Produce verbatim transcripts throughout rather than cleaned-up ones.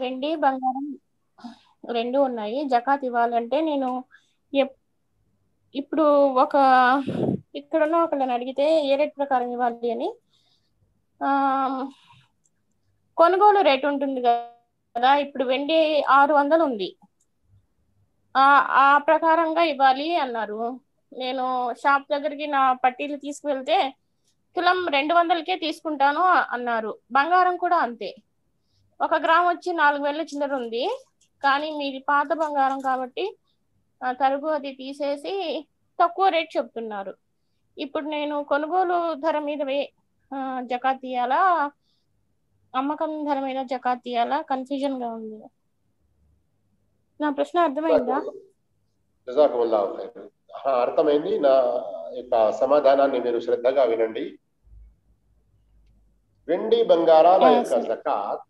వెండి బంగారం రెండు ఉన్నాయి. జకాత్ ఇవ్వాలంటే నేను ఎప్- ఇప్పుడు ఒక ఇక్కడున్న ఒకళ్ళని అడిగితే ఏ రేట్ ప్రకారం ఇవ్వాలి అని ఆ కొనుగోలు రేట్ ఉంటుంది కదా. ఇప్పుడు వెండి ఆరు వందలు ఉంది, ఆ ఆ ప్రకారంగా ఇవ్వాలి అన్నారు. నేను షాప్ దగ్గరికి నా పట్టీలు తీసుకువెళ్తే తులం రెండు వందలకే తీసుకుంటాను అన్నారు. బంగారం కూడా అంతే, ఒక గ్రామ్ వచ్చి నాలుగు వేల చిల్లర ఉంది, కానీ మీది పాత బంగారం కాబట్టి ఆ తరుగు అది తీసేసి తక్కువ రేట్ చెప్తున్నారు. ఇప్పుడు నేను కొనుగోలు ధర మీద వే- ఆ, జకాత్ తీయాలా, అమ్మకం ధర మీద జకాత్ తీయాలా, కన్ఫ్యూజన్ గా ఉంది. నా ప్రశ్న అర్థమైందా? జజాకుముల్లాహు ఖైర్. ఆ, అర్థమైంది. నా యొక్క సమాధానాన్ని మీరు శ్రద్ధగా వినండి. వెండి బంగారాల ఆ, యొక్క సరే. జకాత్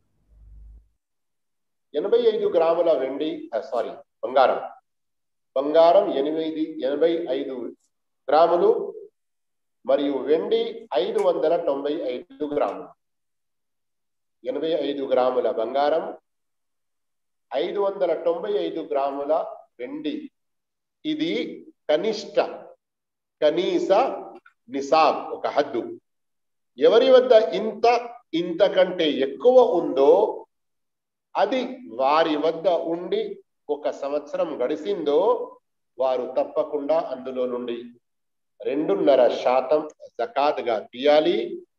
ఎనభై ఐదు గ్రాముల వెండి సారీ బంగారం బంగారం ఎనిమిది ఎనభై ఐదు గ్రాములు మరియు వెండి ఐదు వందల తొంభై ఐదు గ్రాములు. ఎనభై ఐదు గ్రాముల బంగారం, ఐదు వందల తొంభై ఐదు గ్రాముల వెండి. ఇది కనిష్ట కనీస నిసాబ్, ఒక హద్దు. ఎవరి వద్ద ఇంత ఇంతకంటే ఎక్కువ ఉందో అది వారి వద్ద ఉండి ఒక సంవత్సరం గడిచిందో వారు తప్పకుండా అందులో నుండి రెండున్నర శాతం జకాత్గా తీయాలి.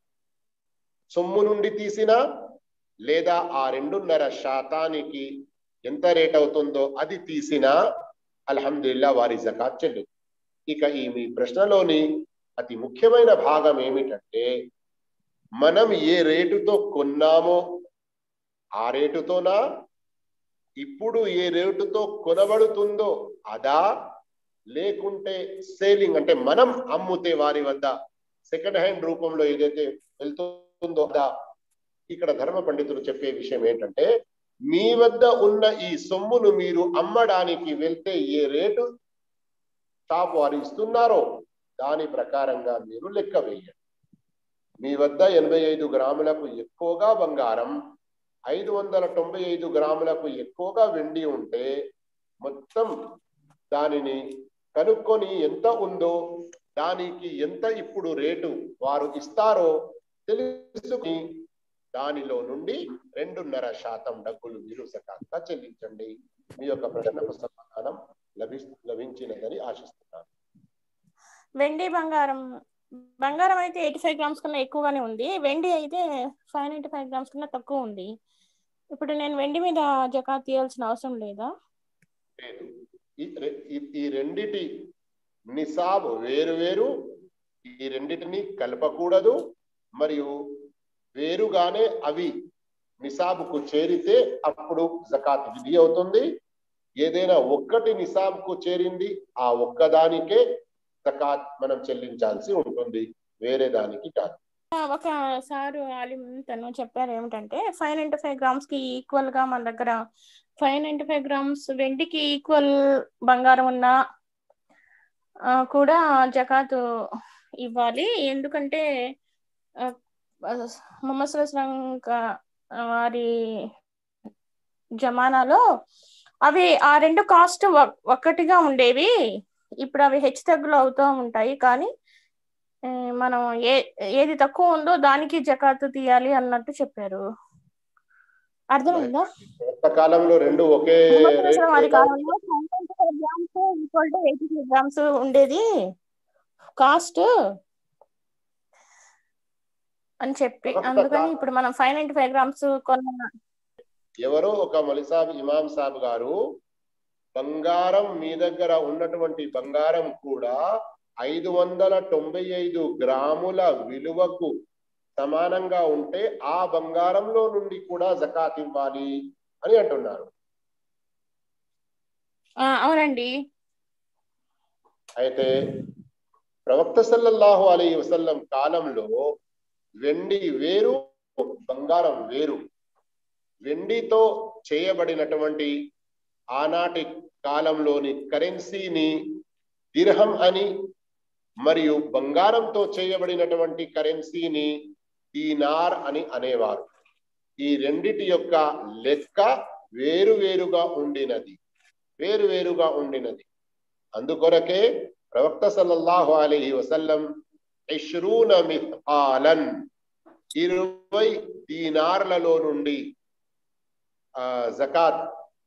సొమ్ము నుండి తీసినా లేదా ఆ రెండున్నర శాతానికి ఎంత రేట్ అవుతుందో అది తీసినా అల్హమ్దులిల్లా వారి జకాత్ చెల్లు. ఇక ఈ మీ ప్రశ్నలోని అతి ముఖ్యమైన భాగం ఏమిటంటే, మనం ఏ రేటుతో కొన్నామో ఆ రేటుతోనా, ఇప్పుడు ఏ రేటుతో కొనబడుతుందో అదా, లేకుంటే సేలింగ్ అంటే మనం అమ్ముతే వారి వద్ద సెకండ్ హ్యాండ్ రూపంలో ఏదైతే వెళ్తుందో అదా. ఇక్కడ ధర్మ పండితులు చెప్పే విషయం ఏంటంటే, మీ వద్ద ఉన్న ఈ సొమ్మును మీరు అమ్మడానికి వెళ్తే ఏ రేటు షాప్ వారు ఇస్తున్నారో దాని ప్రకారంగా మీరు లెక్క వేయండి. మీ వద్ద ఎనభై ఐదు గ్రాములకు ఎక్కువగా బంగారం, ఐదు వందల తొంభై ఐదు గ్రాములకు ఎక్కువగా వెండి ఉంటే మొత్తం దానిని కనుక్కొని ఎంత ఉందో దానికి ఎంత ఇప్పుడు రేటు వారు ఇస్తారో తెలుసుకుని దానిలో నుండి రెండున్నర శాతం డబ్బులు మీరు జకాత్గా చెల్లించండి. మీ యొక్క ప్రశ్నకు సమాధానం లభి లభించినదని ఆశిస్తున్నాను. వెండి బంగారం బంగారం అయితే ఎయిటీ ఫైవ్ గ్రామ్స్ కన్నా ఎక్కువగానే ఉంది, వెండి అయితే ఫైవ్ నైన్టీ ఫైవ్ గ్రామ్స్ కన్నా తక్కువ ఉంది. ఇప్పుడు నేను వెండి మీద జకాత్ తీయాల్సిన అవసరం లేదా? లేదు. ఈ- ఈ రెండిటి నిసాబ్ వేరు వేరు, ఈ రెండిటిని కలపకూడదు. మరియు వేరుగానే అవి నిసాబుకు చేరితే అప్పుడు జకాత్ విధి అవుతుంది. ఏదైనా ఒక్కటి నిసాబ్కు చేరింది, ఆ ఒక్కదానికే జకాత్ మనం చెల్లించాల్సి ఉంటుంది, వేరే దానికి కాదు. ఒక సారు ఆలిం తను చెప్పారు ఏమిటంటే, ఫైవ్ నైన్టీ ఫైవ్ గ్రామ్స్ కి ఈక్వల్ గా మన దగ్గర ఫైవ్ నైన్టీ ఫైవ్ గ్రామ్స్ వెండికి ఈక్వల్ బంగారం ఉన్నా ఆ, కూడా జకాత్ ఇవ్వాలి. ఎందుకంటే ఆ, ముహమ్మద్ సల్లం వారి జమానాలో అవి ఆ రెండు కాస్ట్ ఒక్కటిగా ఉండేవి, ఇప్పుడు అవి హెచ్చు తగ్గులు అవుతూ ఉంటాయి. కానీ ఆ, మనం ఏ ఏది తక్కువ ఉందో దానికి జకాత్ తీయాలి అన్నట్టు చెప్పారు. అర్థమైందా? కాలంలో రెండు ఒకే ముహమ్మద్ రేట్ సల్లం వారి కాలంలో grams equal to eighty five grams ఉండేది కాస్ట్ అని చెప్పి, అందుకని ఇప్పుడు మనం ఫైవ్ నైన్టీ ఫైవ్ గ్రామ్స్ కొన్న ఎవరో ఒక మలిసాబ్ ఇమాం సాబ్ గారు బంగారం మీ దగ్గర ఉన్నటువంటి బంగారం కూడా ఐదు వందల తొంభై ఐదు గ్రాముల విలువకు సమానంగా ఉంటే ఆ బంగారంలో నుండి కూడా జకాత్ ఇవ్వాలి అని అంటున్నారు. అవునండి. అయితే ప్రవక్త సల్లల్లాహు అలైహి వసల్లం కాలంలో వెండి వేరు, బంగారం వేరు. వెండితో చేయబడినటువంటి ఆనాటి కాలంలోని కరెన్సీని దిర్హం అని, మరియు బంగారంతో చేయబడినటువంటి కరెన్సీని దీనార్ అని అనేవారు. ఈ రెండిటి యొక్క లెక్క వేరువేరుగా ఉండినది వేరువేరుగా ఉండినది అందుకొరకే ప్రవక్త సల్లల్లాహు అలైహి వసల్లం ఇష్రూన మిత్కాలన్ ఇరవై దీనార్లలో నుండి ఆ జకాత్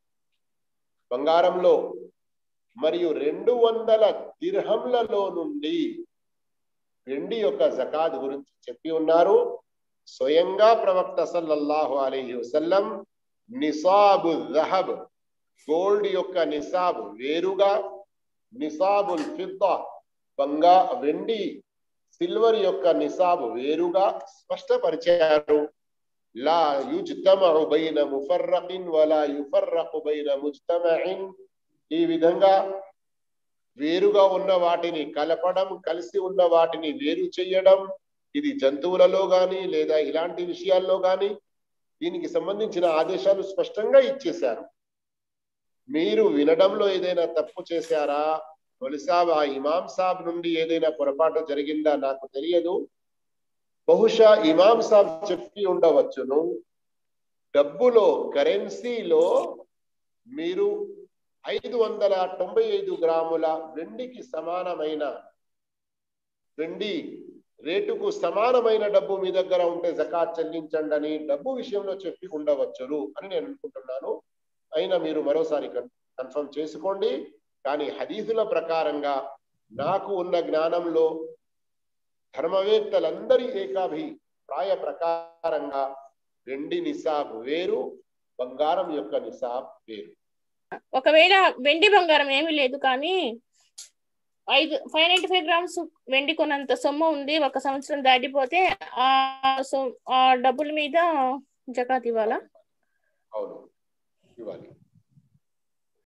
బంగారంలో మరియు రెండు వందల దిర్హంలలో నుండి వెండి యొక్క జకాత్ గురించి చెప్పి ఉన్నారు స్వయంగా ప్రవక్త సల్లల్లాహు అలైహి వసల్లం నిసాబు జహబ్ గోల్డ్ యొక్క నిసాబ్ వేరుగా నిసాబుల్ ఫిద్దా బంగా వెండి సిల్వర్ యొక్క నిసాబ్ వేరుగా స్పష్టపరిచారు లా యుజ్తమఉ బైన ముఫర్రకిన్ వలా యుఫర్రకు బైన ముజ్తమఇన్ ఈ విధంగా వేరుగా ఉన్న వాటిని కలపడం కలిసి ఉన్న వాటిని వేరు చేయడం ఇది జంతువులలో గాని లేదా ఇలాంటి విషయాల్లో గాని దీనికి సంబంధించిన ఆదేశాలు స్పష్టంగా ఇచ్చేశారు మీరు వినడంలో ఏదైనా తప్పు చేశారా మొలిసాబ్ ఆ ఇమాం సాబ్ నుండి ఏదైనా పొరపాటు జరిగిందా నాకు తెలియదు బహుశా ఇమాం సాబ్ చెప్పి ఉండవచ్చును డబ్బులో కరెన్సీలో మీరు ఐదు వందల తొంభై ఐదు గ్రాముల వెండికి సమానమైన వెండి రేటుకు సమానమైన డబ్బు మీ దగ్గర ఉంటే జకాత్ చెల్లించండి అని డబ్బు విషయంలో చెప్పి ఉండవచ్చును అని నేను అనుకుంటున్నాను అయినా మీరు మరోసారి కన్ఫర్మ్ చేసుకోండి కానీ హదీసుల ప్రకారంగా నాకు ఉన్న జ్ఞానంలో ధర్మవేత్తలందరి ఏకాభిప్రాయ ప్రకారంగా వెండి నిసాబ్ వేరు బంగారం యొక్క నిసాబ్ వేరు ఒకవేళ వెండి బంగారం ఏమీ లేదు కానీ ఐదు ఫైవ్ నైన్టీ ఫైవ్ గ్రామ్స్ వెండి కొన్నంత సొమ్ము ఉంది ఒక సంవత్సరం దాటిపోతే ఆ ఆ డబ్బుల మీద జకాత్ ఇవ్వాలా అవును ఇవ్వాలి